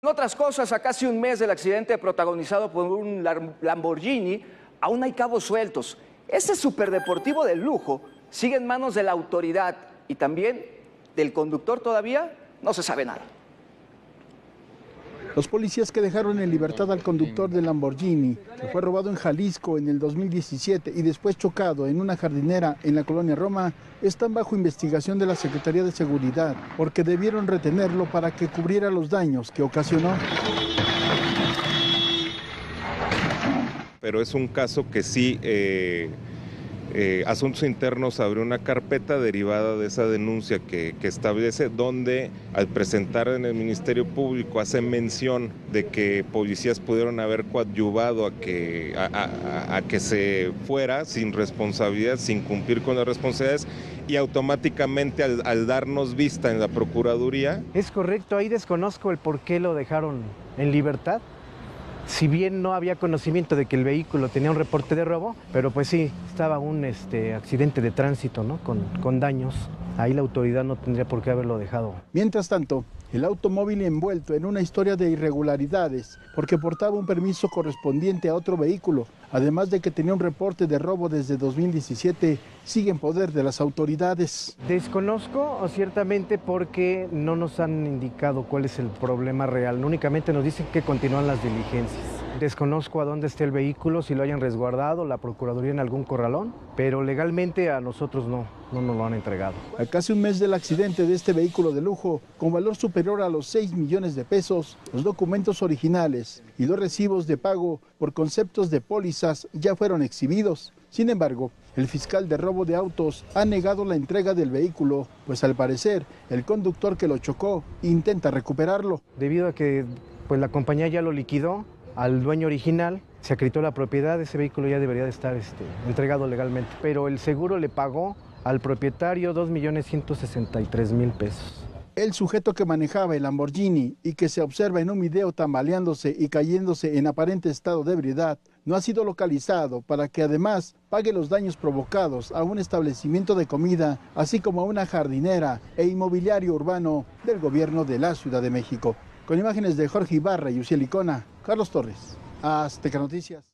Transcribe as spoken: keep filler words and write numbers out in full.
Otras cosas, a casi un mes del accidente protagonizado por un Lamborghini, aún hay cabos sueltos. Este superdeportivo de lujo sigue en manos de la autoridad y también del conductor todavía no se sabe nada. Los policías que dejaron en libertad al conductor del Lamborghini, que fue robado en Jalisco en el dos mil diecisiete y después chocado en una jardinera en la colonia Roma, están bajo investigación de la Secretaría de Seguridad porque debieron retenerlo para que cubriera los daños que ocasionó. Pero es un caso que sí, eh, eh, Asuntos Internos abrió una carpeta derivada de esa denuncia que, que establece, donde al presentar en el Ministerio Público hace mención de que policías pudieron haber coadyuvado a que, a, a, a que se fuera sin responsabilidad, sin cumplir con las responsabilidades, y automáticamente al, al darnos vista en la Procuraduría. Es correcto, ahí desconozco el por qué lo dejaron en libertad. Si bien no había conocimiento de que el vehículo tenía un reporte de robo, pero pues sí, estaba un este, accidente de tránsito, ¿no? con, con daños. Ahí la autoridad no tendría por qué haberlo dejado. Mientras tanto, el automóvil envuelto en una historia de irregularidades porque portaba un permiso correspondiente a otro vehículo, además de que tenía un reporte de robo desde dos mil diecisiete, sigue en poder de las autoridades. Desconozco ciertamente porque no nos han indicado cuál es el problema real, únicamente nos dicen que continúan las diligencias. Desconozco a dónde esté el vehículo, si lo hayan resguardado, la Procuraduría en algún corralón, pero legalmente a nosotros no, no nos lo han entregado. A casi un mes del accidente de este vehículo de lujo, con valor superior a los seis millones de pesos, los documentos originales y los recibos de pago por conceptos de pólizas ya fueron exhibidos. Sin embargo, el fiscal de robo de autos ha negado la entrega del vehículo, pues al parecer el conductor que lo chocó intenta recuperarlo. Debido a que pues, la compañía ya lo liquidó al dueño original, se acreditó la propiedad, ese vehículo ya debería de estar este, entregado legalmente, pero el seguro le pagó al propietario dos millones ciento sesenta y tres mil pesos. El sujeto que manejaba el Lamborghini y que se observa en un video tambaleándose y cayéndose en aparente estado de ebriedad no ha sido localizado para que además pague los daños provocados a un establecimiento de comida, así como a una jardinera e inmobiliario urbano del gobierno de la Ciudad de México. Con imágenes de Jorge Ibarra y Uciel Icona, Carlos Torres, Azteca Noticias.